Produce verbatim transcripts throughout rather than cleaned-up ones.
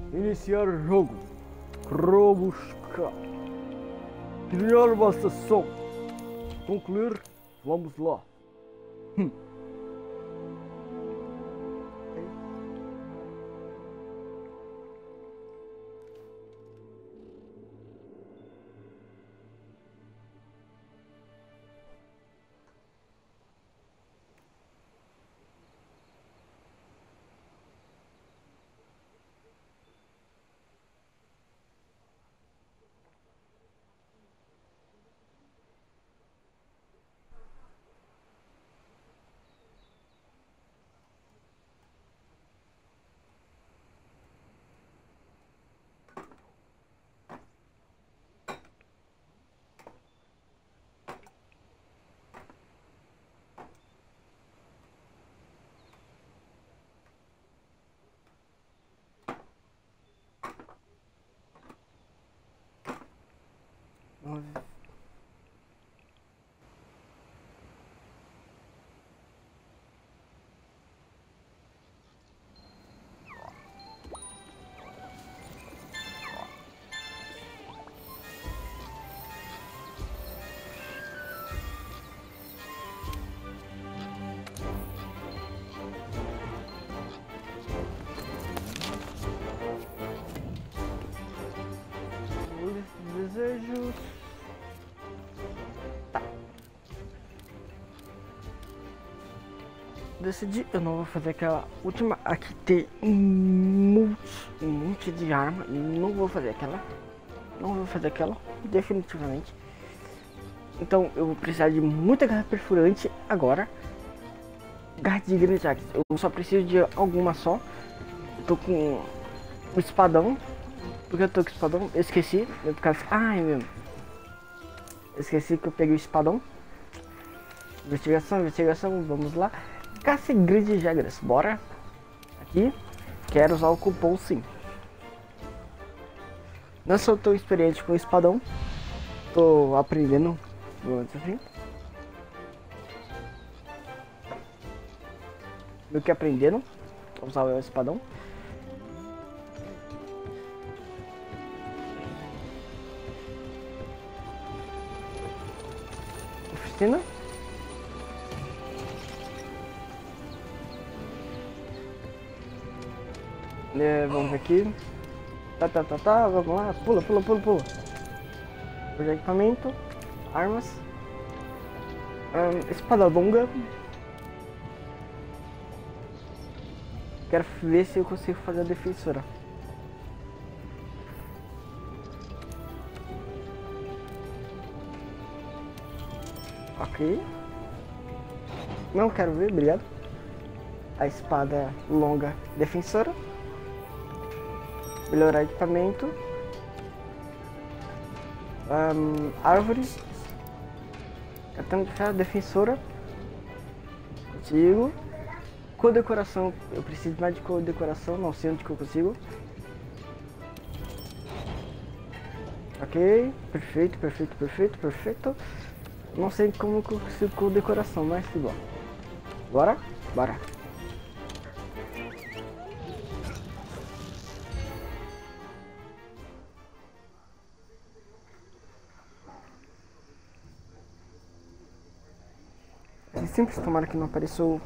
Iniciar o jogo. Robuscar. Criar uma sessão. Concluir. Vamos lá. Hum. Desejos. Tá. Decidi, eu não vou fazer aquela última. Aqui tem um monte, um monte de arma. Não vou fazer aquela. Não vou fazer aquela, definitivamente. Então eu vou precisar de muita garra perfurante agora. Garra de grandes axe. Eu só preciso de alguma só. Eu tô com o espadão. Porque eu tô com o espadão, eu esqueci, eu por causa... Ai, meu... Eu esqueci que eu peguei o espadão. Investigação, investigação, vamos lá. Caça grandes jagras, bora. Aqui, quero usar o cupom sim. Não sou tão experiente com o espadão. Tô aprendendo, vamos dizer assim. Do que aprendendo, vou usar o espadão. Oficina. É, vamos ver aqui. Tá, tá, tá, tá, vamos lá. Pula, pula, pula, pula. Projeto de equipamento. Armas. Um, espada longa. Quero ver se eu consigo fazer a defensora. Ok. Não quero ver, obrigado. A espada longa defensora. Melhorar equipamento. Um, árvore. Katana de ferro, defensora. Consigo. Condecoração. Eu preciso mais de condecoração. Não sei onde que eu consigo. Ok. Perfeito, perfeito, perfeito, perfeito. Não sei como eu consigo com decoração, mas tudo bom. Bora? Bora. É simples, tomara que não apareceu.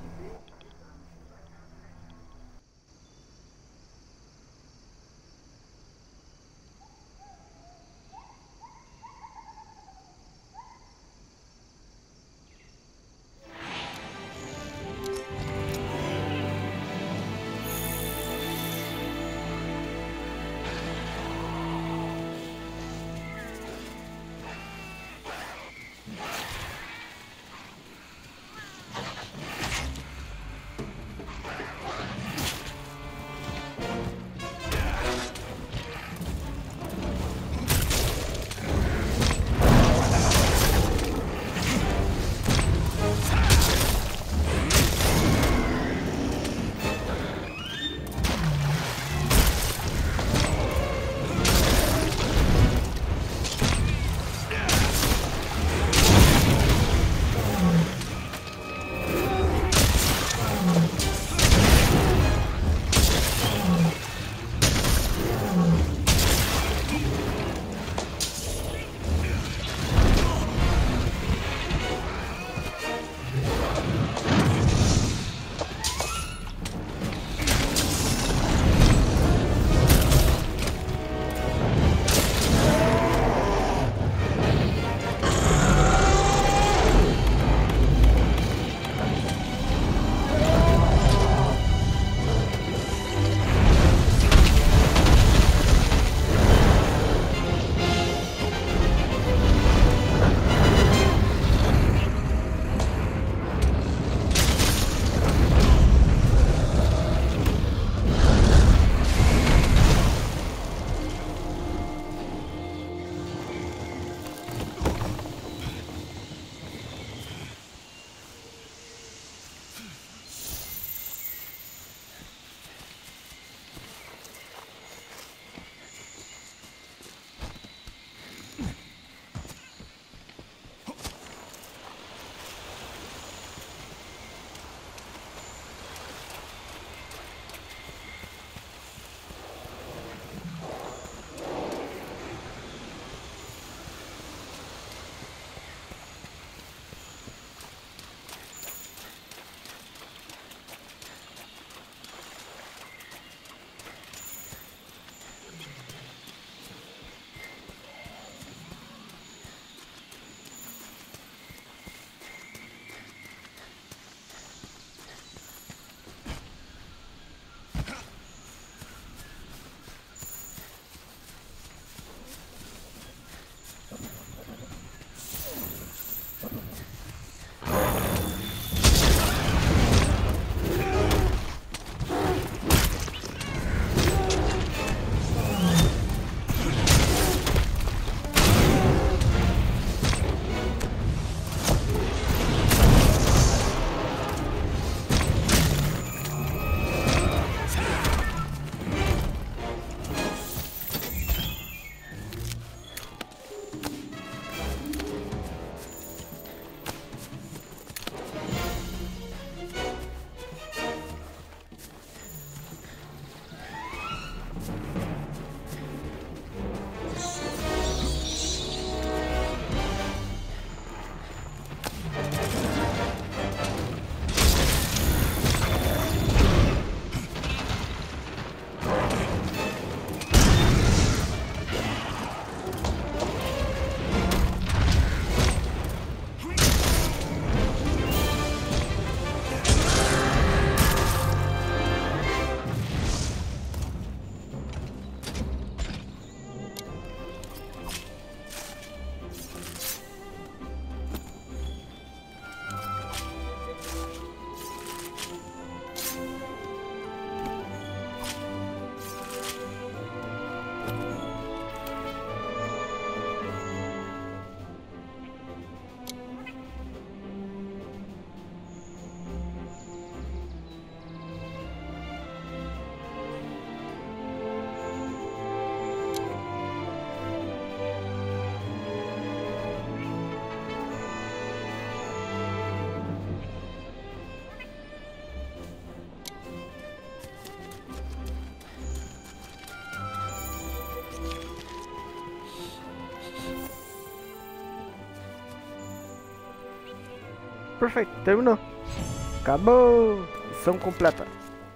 Perfeito, terminou. Acabou. Missão completa.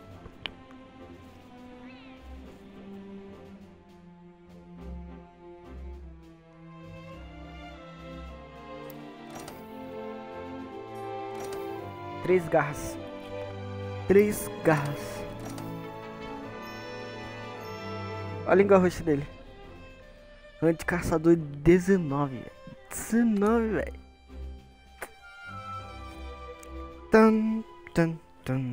Três garras. Três garras. Olha a língua roxa dele. Anticaçador dezenove. dezenove, velho. Tan, tan, tan.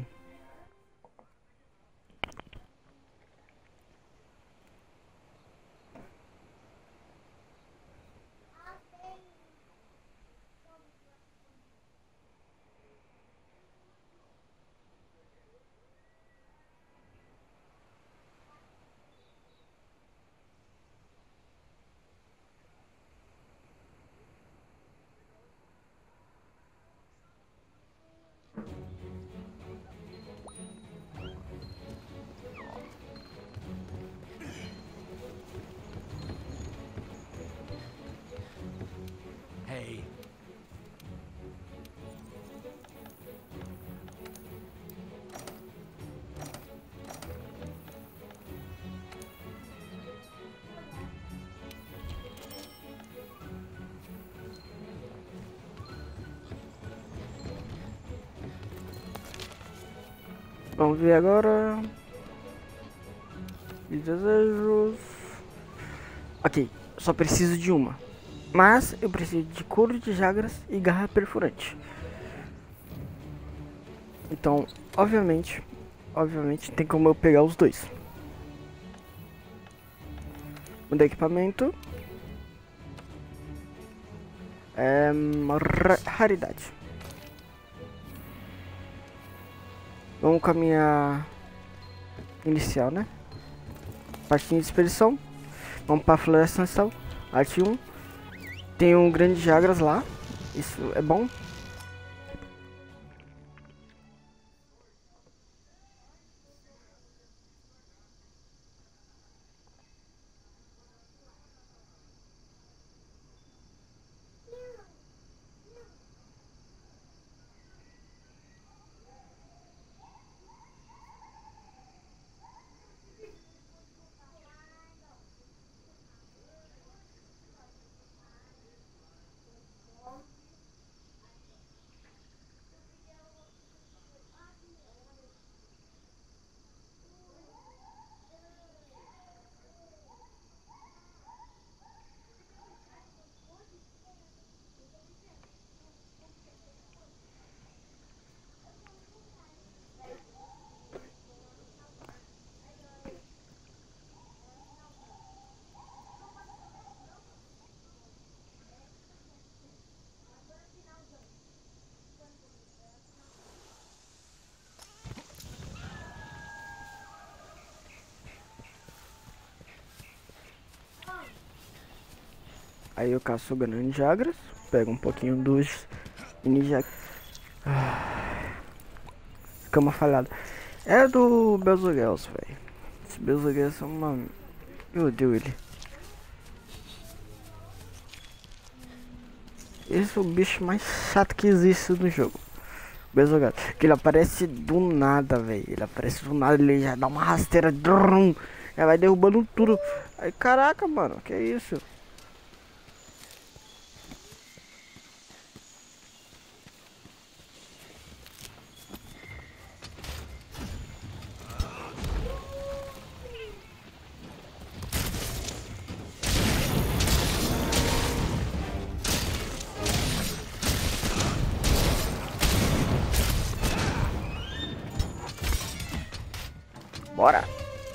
Hey. Vamos ver agora. E desejos. Ok, só preciso de uma. Mas eu preciso de couro de jagras e garra perfurante. Então, obviamente, obviamente tem como eu pegar os dois. O equipamento é uma raridade. Vamos com a minha inicial, né? Partinha de expedição. Vamos para a floresta ancestral. Arte um. Tem um grande jagras lá. Isso é bom. Aí eu caço o grande jagras, pego um pouquinho dos mini jagras. Ah, cama falhada. É do Belzogels, velho. Esse Bezoguês é uma... Eu odeio ele. Esse é o bicho mais chato que existe no jogo. Bezoguês. Que ele aparece do nada, velho. Ele aparece do nada, ele já dá uma rasteira. Drum, já vai derrubando tudo. Aí, caraca, mano, que isso? Bora!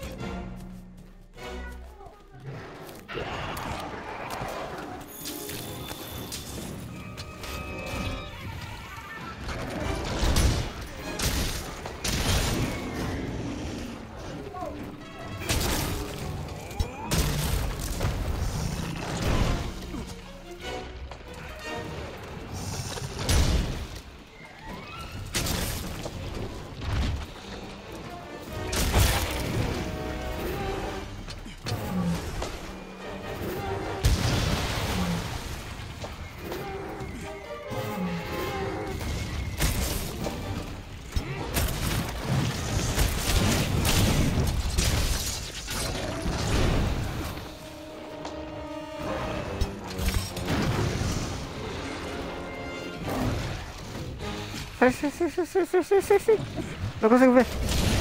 Sai, sai, sai, sai, sai, sai, sai, sai, sai. Não consigo ver.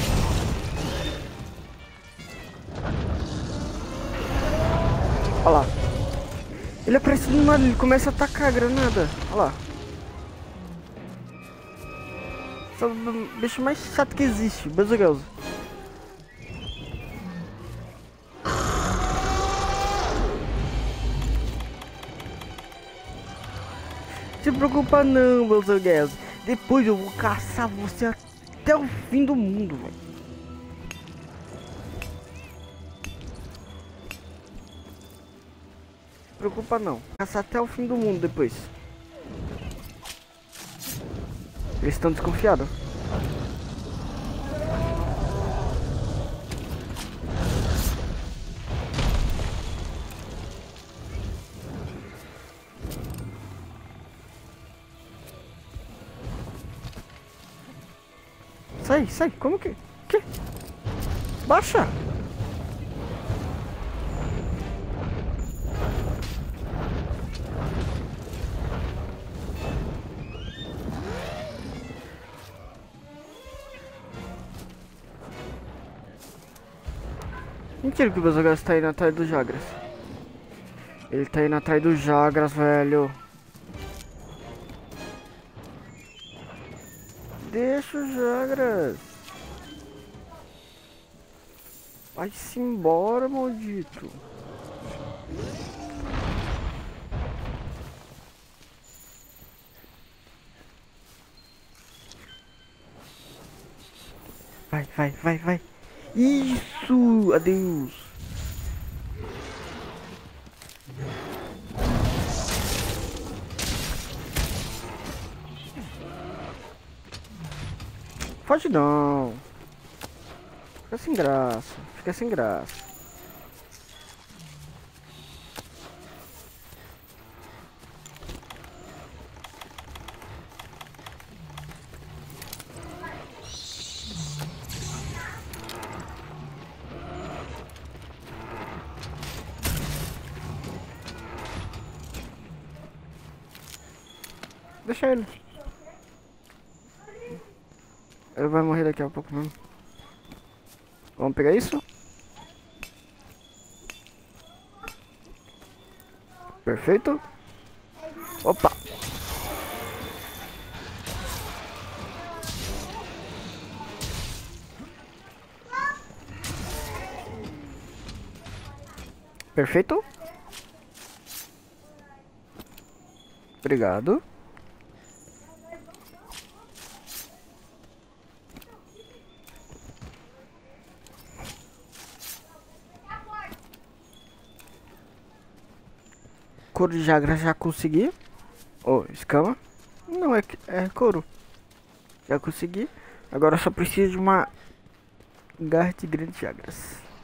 Olha lá. Ele aparece do nada, ele começa a atacar a granada. Olha lá. Esse é o bicho mais chato que existe, Bezoguês. Se preocupa não, Bezoguês. Depois eu vou caçar você até o fim do mundo, velho. Se preocupa não. Caçar até o fim do mundo depois. Eles estão desconfiados. Sai, sai, como que? Que? Baixa! Mentira que o Bezoguês tá indo atrás do Jagras. Ele tá indo atrás do Jagras, velho. Deixa o Jagras. Vai-se embora, maldito. Vai, vai, vai, vai. Isso! Adeus! Pode não. Fica sem graça. Fica sem graça. Deixa ele. Ele vai morrer daqui a pouco mesmo. Vamos pegar isso? Perfeito. Opa! Perfeito. Obrigado. Couro de Jagra já consegui. Oh, escama. Não, é, é couro. Já consegui. Agora só preciso de uma garra de grandes Jagras.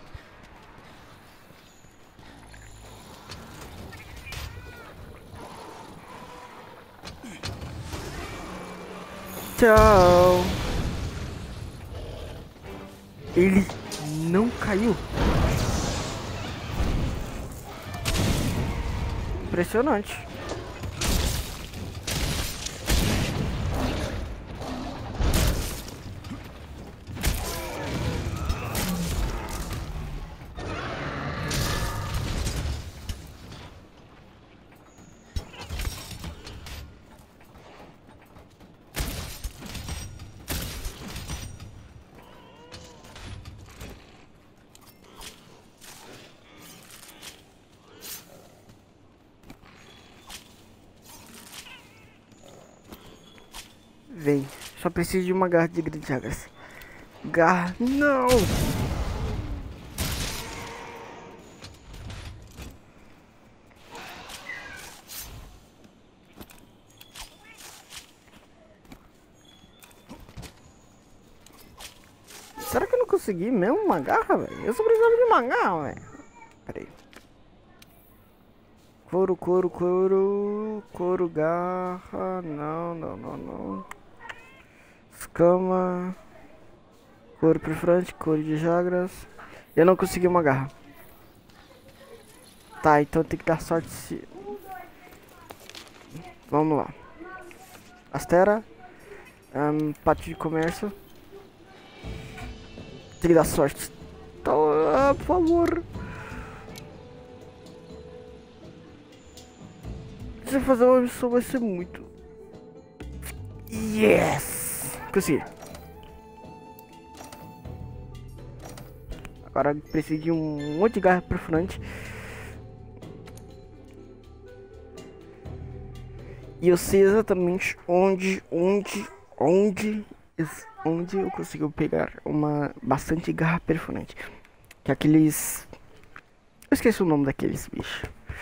Tchau. Ele não caiu. Impressionante. Vem, só preciso de uma garra de grande agras. Garra, não! Será que eu não consegui mesmo uma garra, velho? Eu só precisava de uma garra, velho. Pera aí. Couro, couro, couro, couro, garra, não, não, não, não. Escama, couro perfurante, couro de jagras. Eu não consegui uma garra. Tá, então tem que dar sorte se... Vamos lá. Astera, um, pátio de comércio. Tem que dar sorte. Tá, ah, por favor. Se fazer uma missão vai ser muito. Yes! Consegui. Agora preciso de um monte de garra perfurante. E eu sei exatamente onde, onde, onde, onde eu consigo pegar uma bastante garra perfurante. Que é aqueles... Eu esqueci o nome daqueles bichos.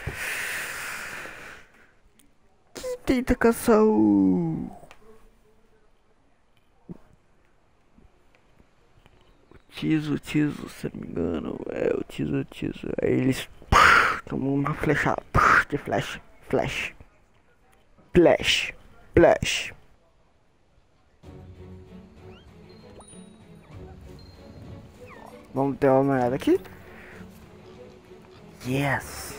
Que tenta caçar o... Tiso, Tiso, se não me engano, é o Tiso, Tiso. Aí eles tomam uma flechada de flash, flash, flash, flash. Vamos ter uma olhada aqui. Yes.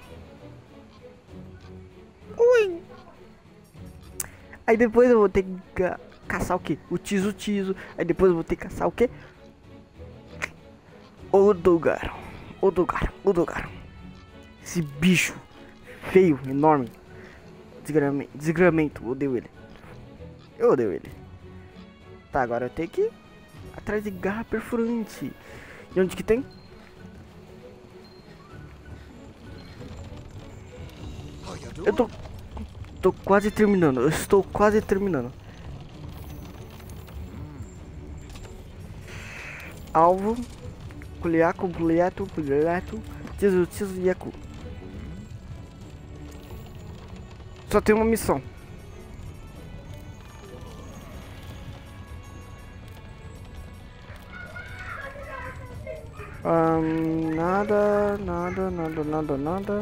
Ui. Aí depois eu vou ter que ca caçar o que? O Tiso, Tiso. Aí depois eu vou ter que caçar o que? O Dogaro, o Dogaro, o Dogaro. Esse bicho feio, enorme. Desgramento, desgramento, odeio ele. Eu odeio ele. Tá, agora eu tenho que ir atrás de garra perfurante. E onde que tem? Eu tô, tô quase terminando. Eu estou quase terminando. Alvo. Kuliaku, Kuliato, Kuliato, Tiso, Tiso, Yaku. Só tem uma missão. Um, nada, nada, nada, nada, nada.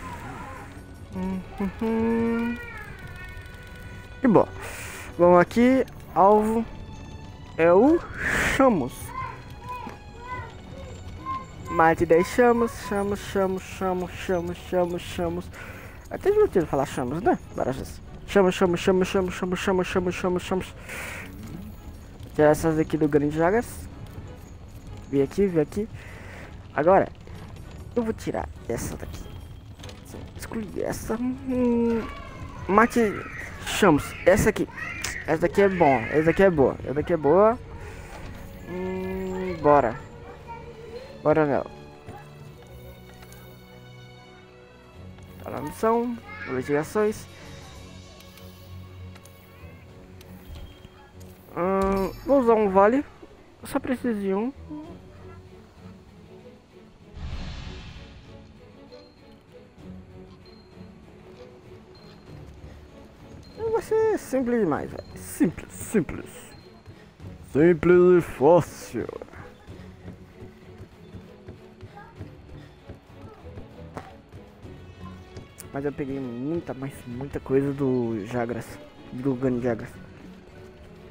Uhum. E bom, vamos aqui. Alvo é o Chamos. Mate dez chamos, chamos, chamos, chamos, chamos, chamos, chamos. É até divertido falar chamos, né? Várias vezes. Chamos, chamos, chamos, chamos, chamos, chamos, chamos, chamos, chamos. Tirar essas aqui do Grande Jagas. Vem aqui, vem aqui. Agora, eu vou tirar essa daqui. Escolhi essa. Hum, mate chamos. Essa aqui. Essa daqui é bom. Essa daqui é boa. Essa daqui é boa. Hum, bora. Bora nela. Tá na missão. Investigações. Hum, vou usar um vale. Eu só preciso de um. Vai ser simples demais, velho. Simples, simples. Simples e fácil. Mas eu peguei muita, mas muita coisa do Jagras. Do Gun Jagras.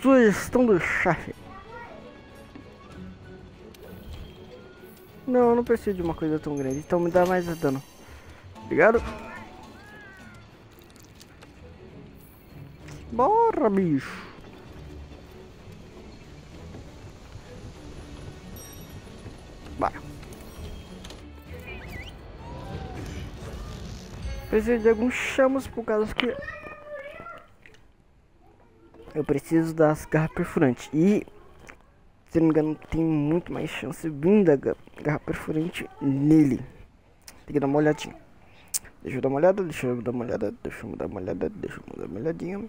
Sugestão do chefe. Não, eu não preciso de uma coisa tão grande, então me dá mais dano. Obrigado. Bora, bicho. Bora. Preciso de alguns chamas por causa que eu preciso das garras perfurantes. E se não me engano tem muito mais chance vindo da garra perfurante nele. Tem que dar uma olhadinha. Deixa eu dar uma olhada, deixa eu dar uma olhada, deixa eu dar uma olhada, deixa eu dar uma olhadinha.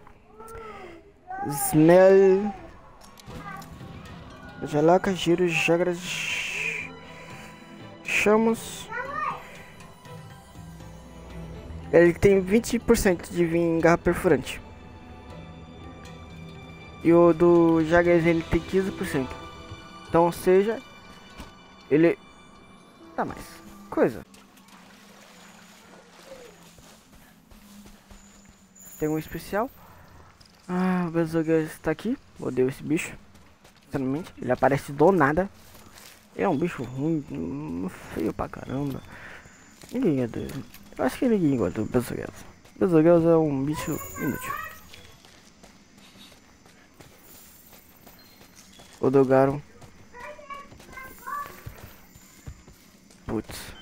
Smell. Jalaca, giro, jagras. Chamas. Ele tem vinte por cento de vir em garra perfurante. E o do Jagras ele tem quinze por cento. Então, ou seja, ele dá mais coisa. Tem um especial. Ah, o Bezoga está aqui. Odeio esse bicho. Sinceramente, ele aparece do nada. É um bicho ruim, feio pra caramba. Ninguém é dele. Eu acho que ninguém gosta do Bezoga. Bezoga é um bicho inútil. O Dogaro. Putz.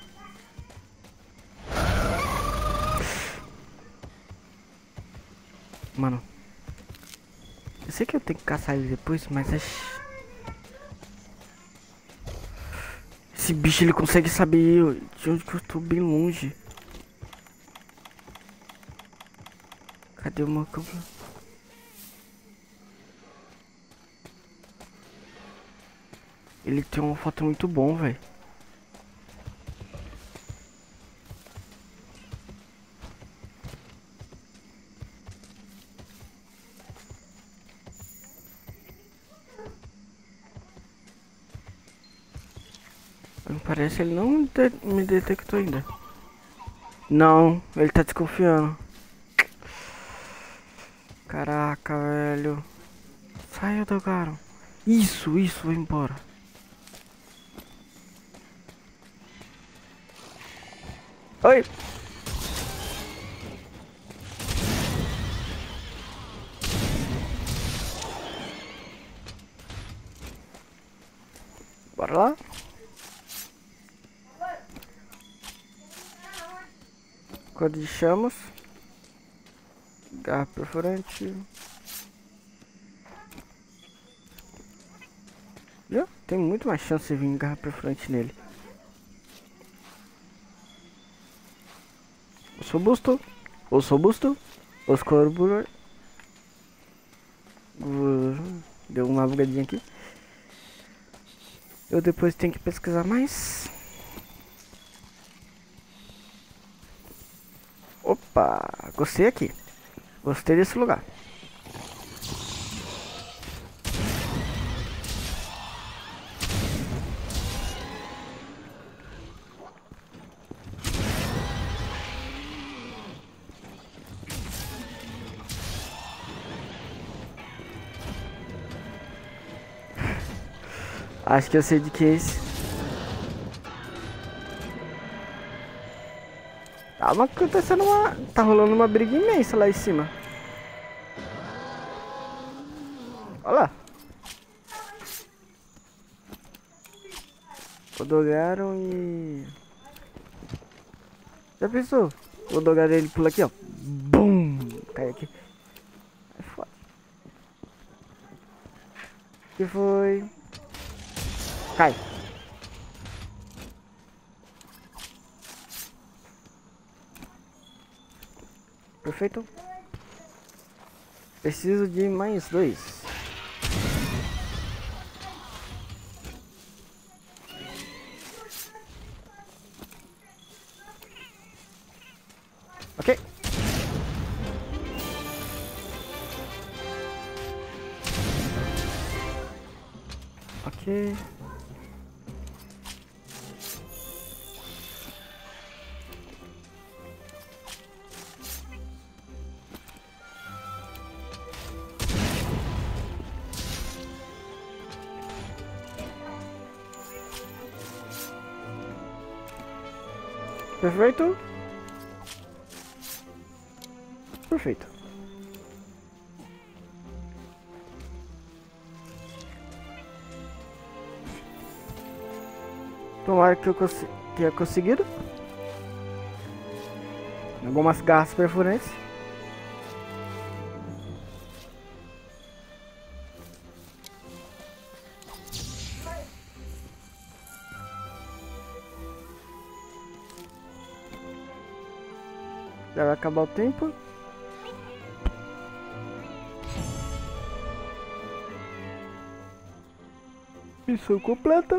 Mano. Eu sei que eu tenho que caçar ele depois, mas é... Esse bicho ele consegue saber de onde que eu tô bem longe. Cadê o meu campo? Ele tem uma foto muito bom, velho. Parece que ele não de me detectou ainda. Não, ele tá desconfiando. Caraca, velho. Sai, Dogaro. Isso, isso, vai embora. Oi. Bora lá. Código de chamas. Garra perfurante. Viu? Tem muito mais chance de vir garra perfurante nele. Os robusto. Os robusto. Os corburos. Deu uma bugadinha aqui. Eu depois tenho que pesquisar mais. Opa, gostei aqui. Gostei desse lugar. Acho que eu sei de que é esse. Tá uma, acontecendo uma... Tá rolando uma briga imensa lá em cima. Olha lá. Odogaram e... Já pensou? O Odogaram ele pula aqui, ó. Bum! Cai aqui. É foda. Que foi? Cai. Perfeito. Preciso de mais dois. Ok. Ok. Perfeito. Perfeito. Tomara que eu consi tenha conseguido. Algumas garras perfurantes. Já vai acabar o tempo. Missão completa.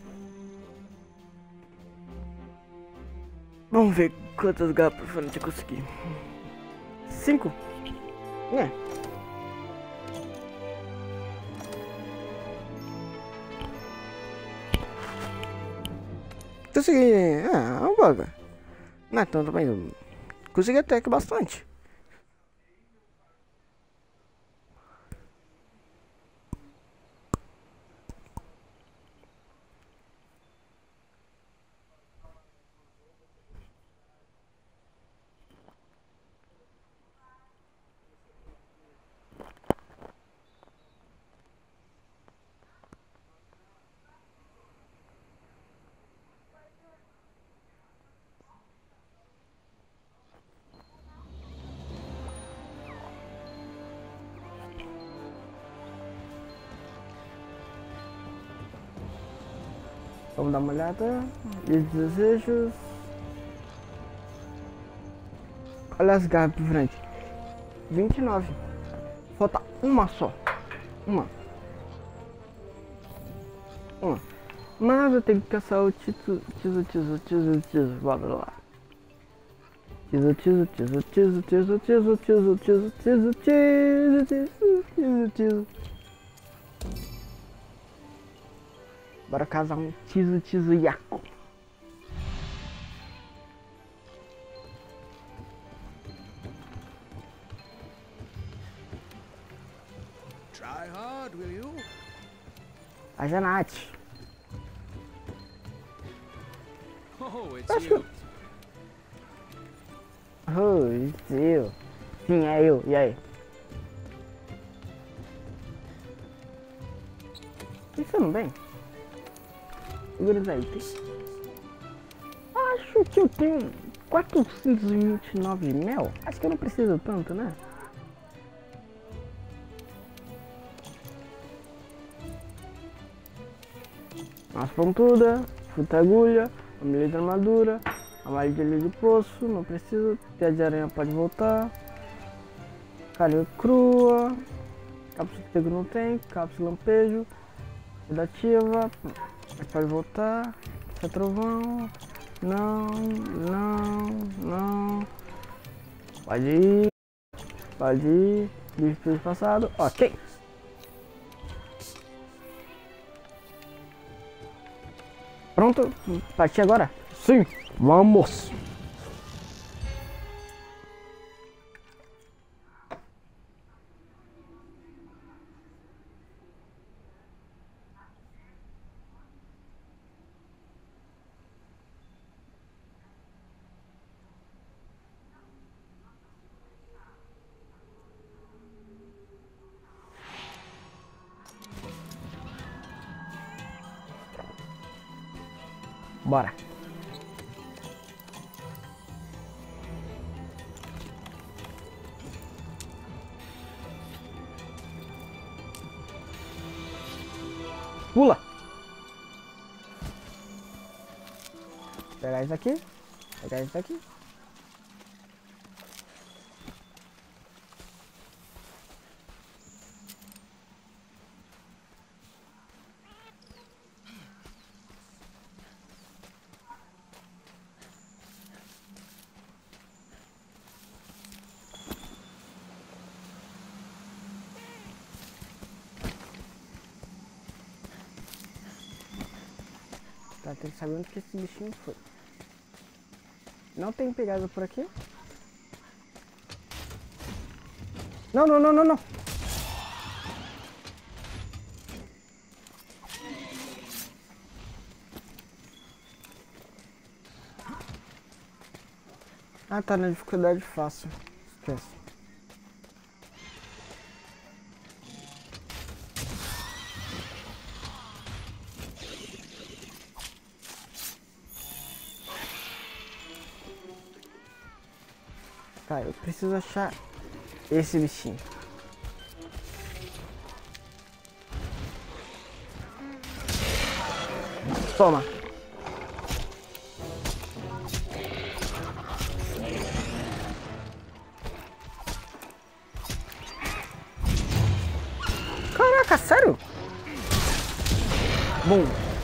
Vamos ver quantas garras perfurantes eu consegui. Cinco? É. Consegui. É, uma boa. Não é tanto, mas consegui até que bastante. Vamos dar uma olhada. E os desejos. Olha as garras por frente. vinte e nove. Falta uma só. Uma. Uma. Mas eu tenho que caçar o título. Título, título, título, título. Bora lá. Título, título, título, título, título, título, título, título, título, título, título, título. Bora casar um Tizu Tizu Yaku. Try hard, will you? A Janate. Oh, it's Acho you. Oh, isso eu. Sim, é eu. E aí? Pensando bem. Segura aí, tem. Acho que eu tenho quatrocentos e vinte e nove de mel. Acho que eu não preciso tanto, né? Nossa pontuda, fruta agulha, amuleto de armadura, amarelo de poço, não preciso. Teia de aranha pode voltar. Carne crua. Cápsula de pego não tem. Cápsula lampejo. Sedativa. Pode voltar. Essa trovão. Não, não, não. Pode ir. Pode ir. Bicho passado. Ok. Pronto? Partir agora? Sim. Vamos. Bora. Pula. Pegar isso aqui. Pegar isso aqui. Tá, tem que saber onde que esse bichinho foi. Não tem pegada por aqui? Não, não, não, não, não. Ah, tá na dificuldade fácil. Esquece. Tá, eu preciso achar esse bichinho. Toma. Caraca, sério? Bom.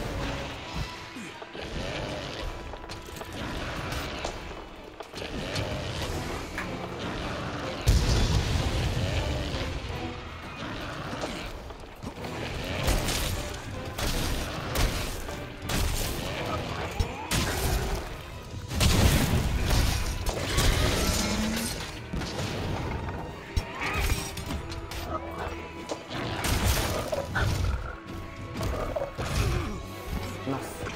Nossa.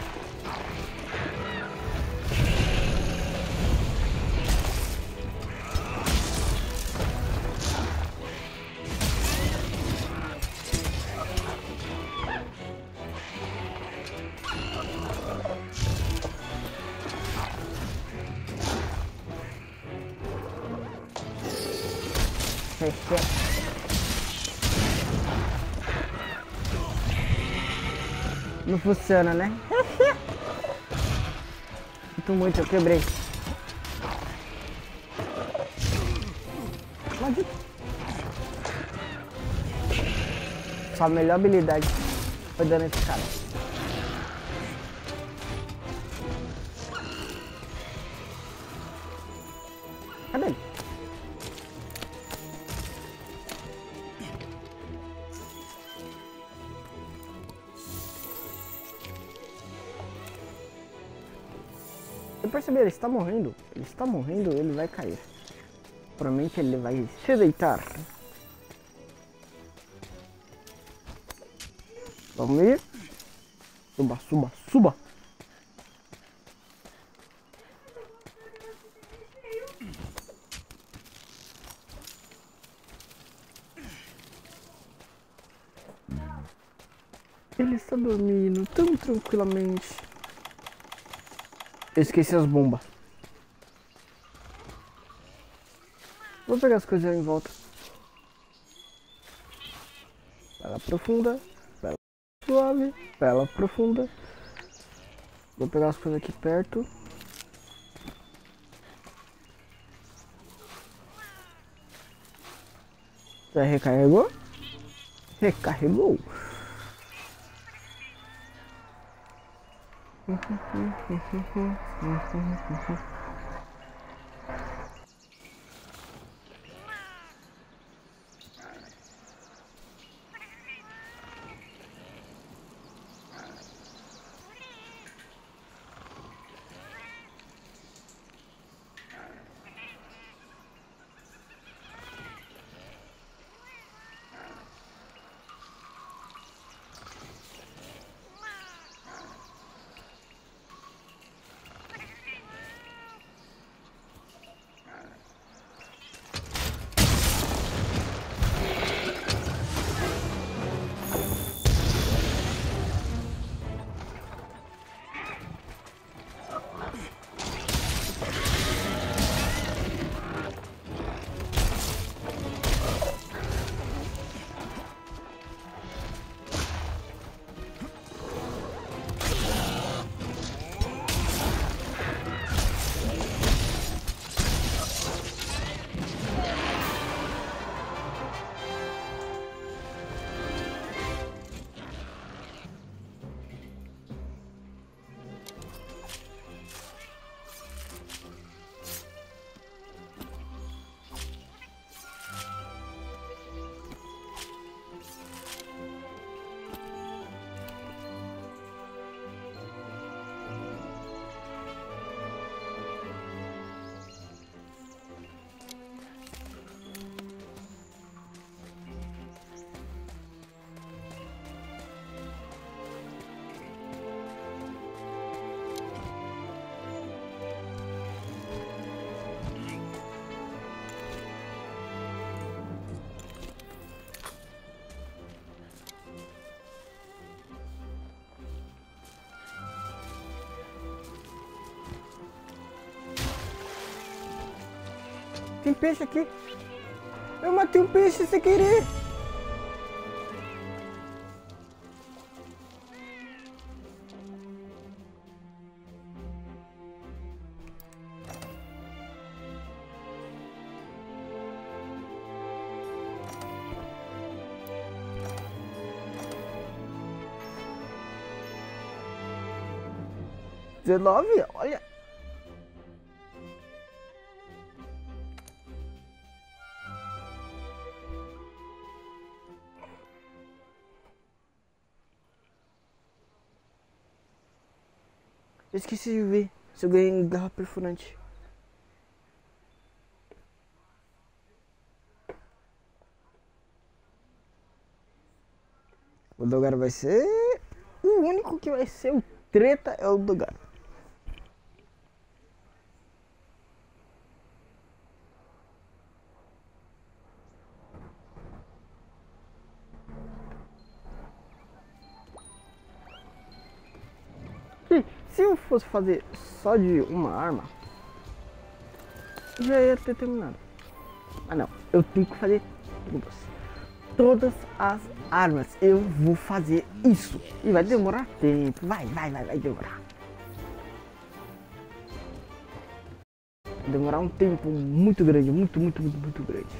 Não funciona, né? Sinto muito, eu quebrei. Maldito. Sua melhor habilidade foi dando esse cara. Cadê ele? Eu percebi, ele está morrendo. Ele está morrendo, ele vai cair. Provavelmente ele vai se deitar. Vamos ir. Suba, suba, suba. Ele está dormindo tão tranquilamente. Eu esqueci as bombas. Vou pegar as coisas em volta. Vela profunda. Vela suave. Vela profunda. Vou pegar as coisas aqui perto. Já recarregou? Recarregou. Tem peixe aqui. Eu matei um peixe sem querer. dezenove, olha. Eu esqueci de ver se eu ganhei garra perfurante. O Dogar vai ser... O único que vai ser o treta é o Dogar. E se eu fosse fazer só de uma arma, já ia ter terminado. Ah não, eu tenho que fazer todas. Todas as armas. Eu vou fazer isso. E vai demorar tempo. Vai, vai, vai, vai demorar. Vai demorar um tempo muito grande. Muito, muito, muito, muito grande.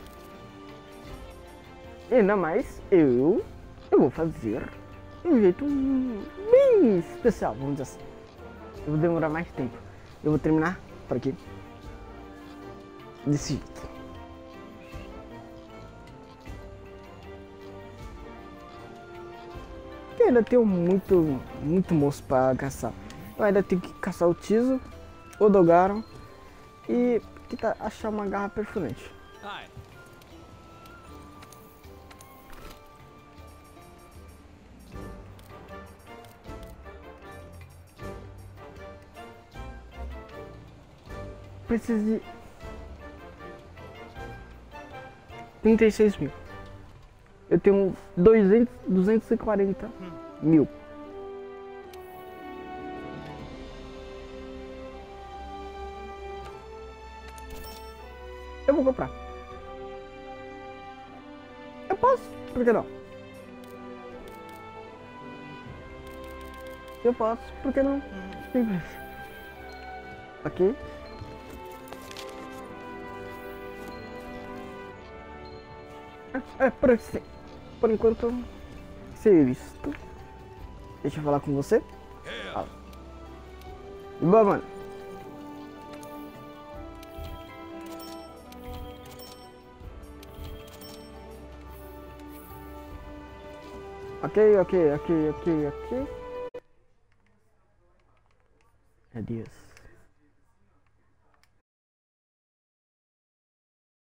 E ainda mais eu. Eu vou fazer de um jeito bem especial, vamos dizer assim. Eu vou demorar mais tempo. Eu vou terminar por aqui. Desse jeito. Eu ainda tenho muito, muito moço para caçar. Eu ainda tenho que caçar o Tiso, o Dogaron e tentar achar uma garra perfurante. Hi. Preciso de trinta e seis mil. Eu tenho duzentos, duzentos e quarenta mil. Eu vou comprar. Eu posso, por que não? Eu posso, por que não? Simples. Ok. É, por, por enquanto, ser visto. Deixa eu falar com você. Ah. E boa, mano. Ok, ok, ok, ok, ok. Adeus.